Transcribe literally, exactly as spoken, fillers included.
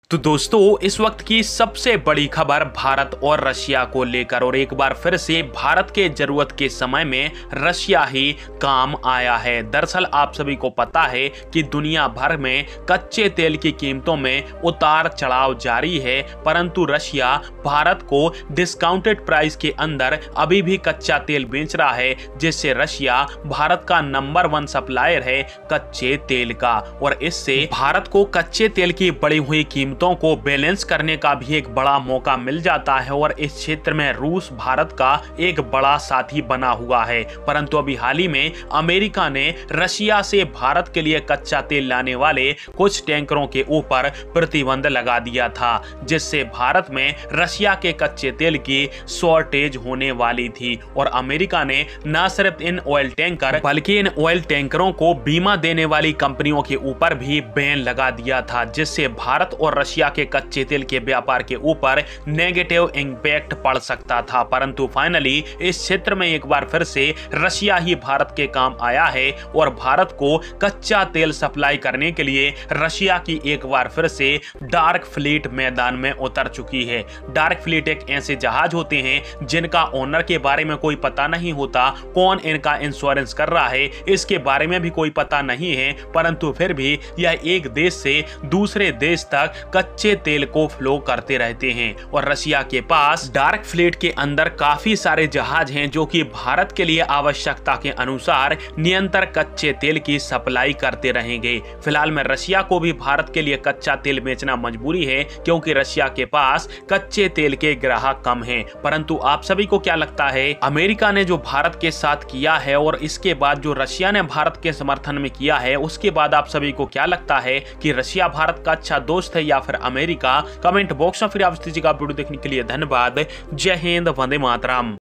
तो दोस्तों, इस वक्त की सबसे बड़ी खबर भारत और रशिया को लेकर, और एक बार फिर से भारत के जरूरत के समय में रशिया ही काम आया है। दरअसल आप सभी को पता है कि दुनिया भर में कच्चे तेल की कीमतों में उतार चढ़ाव जारी है, परंतु रशिया भारत को डिस्काउंटेड प्राइस के अंदर अभी भी कच्चा तेल बेच रहा है, जिससे रशिया भारत का नंबर वन सप्लायर है कच्चे तेल का। और इससे भारत को कच्चे तेल की बढ़ी हुई कीमत को बैलेंस करने का भी एक बड़ा मौका मिल जाता है, और इस क्षेत्र में रूस भारत का एक बड़ा साथी बना हुआ है। परंतु अभी हाल ही में अमेरिका ने रशिया से भारत के लिए कच्चा तेल लाने वाले कुछ टैंकरों के ऊपर प्रतिबंध लगा दिया था, जिससे भारत में रशिया के कच्चे तेल की शॉर्टेज होने वाली थी। और अमेरिका ने न सिर्फ इन ऑयल टैंकर बल्कि इन ऑयल टैंकरों को बीमा देने वाली कंपनियों के ऊपर भी बैन लगा दिया था, जिससे भारत और रशिया के कच्चे तेल के व्यापार के ऊपर नेगेटिव इंपैक्ट पड़ सकता था। परंतु फाइनली इस क्षेत्र में एक बार फिर से रशिया ही भारत के काम आया है, और भारत को कच्चा तेल सप्लाई करने के लिए रशिया की एक बार फिर से डार्क फ्लीट मैदान में उतर चुकी है। डार्क फ्लीट एक ऐसे जहाज होते हैं जिनका ओनर के बारे में कोई पता नहीं होता, कौन इनका इंश्योरेंस कर रहा है इसके बारे में भी कोई पता नहीं है, परंतु फिर भी यह एक देश से दूसरे देश तक कच्चे तेल को फ्लो करते रहते हैं। और रशिया के पास डार्क फ्लीट के अंदर काफी सारे जहाज हैं जो कि भारत के लिए आवश्यकता के अनुसार निरंतर कच्चे तेल की सप्लाई करते रहेंगे। फिलहाल में रशिया को भी भारत के लिए कच्चा तेल बेचना मजबूरी है, क्योंकि रशिया के पास कच्चे तेल के ग्राहक कम हैं। परंतु आप सभी को क्या लगता है, अमेरिका ने जो भारत के साथ किया है और इसके बाद जो रशिया ने भारत के समर्थन में किया है, उसके बाद आप सभी को क्या लगता है कि रशिया भारत का अच्छा दोस्त है या फिर अमेरिका? कमेंट बॉक्स में फिर आप इस चीज का वीडियो देखने के लिए धन्यवाद। जय हिंद, वंदे मातरम।